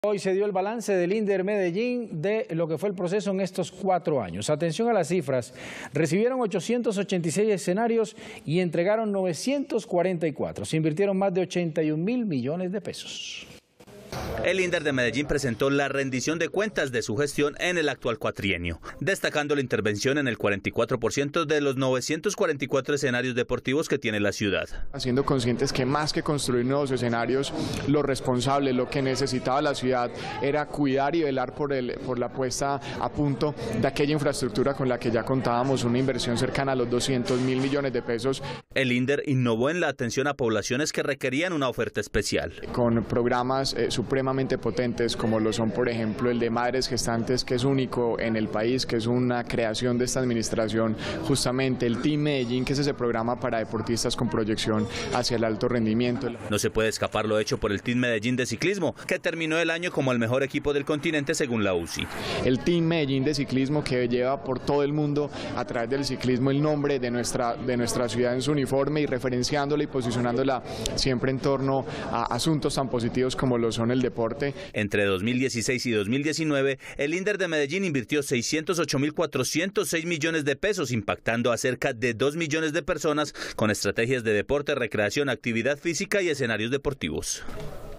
Hoy se dio el balance del INDER Medellín de lo que fue el proceso en estos 4 años. Atención a las cifras. Recibieron 886 escenarios y entregaron 944. Se invirtieron más de 81.000 millones de pesos. El INDER de Medellín presentó la rendición de cuentas de su gestión en el actual cuatrienio, destacando la intervención en el 44% de los 944 escenarios deportivos que tiene la ciudad. Siendo conscientes que más que construir nuevos escenarios, lo responsable, lo que necesitaba la ciudad era cuidar y velar por la puesta a punto de aquella infraestructura con la que ya contábamos, una inversión cercana a los 200.000 millones de pesos. El INDER innovó en la atención a poblaciones que requerían una oferta especial. Con programas supremamente potentes como lo son, por ejemplo, el de madres gestantes, que es único en el país, que es una creación de esta administración, justamente el Team Medellín, que es ese programa para deportistas con proyección hacia el alto rendimiento. No se puede escapar lo hecho por el Team Medellín de ciclismo, que terminó el año como el mejor equipo del continente según la UCI. El Team Medellín de ciclismo, que lleva por todo el mundo a través del ciclismo el nombre de nuestra ciudad en su uniforme y referenciándola y posicionándola siempre en torno a asuntos tan positivos como lo son el deporte. Entre 2016 y 2019, el INDER de Medellín invirtió 608.406 millones de pesos, impactando a cerca de 2 millones de personas con estrategias de deporte, recreación, actividad física y escenarios deportivos.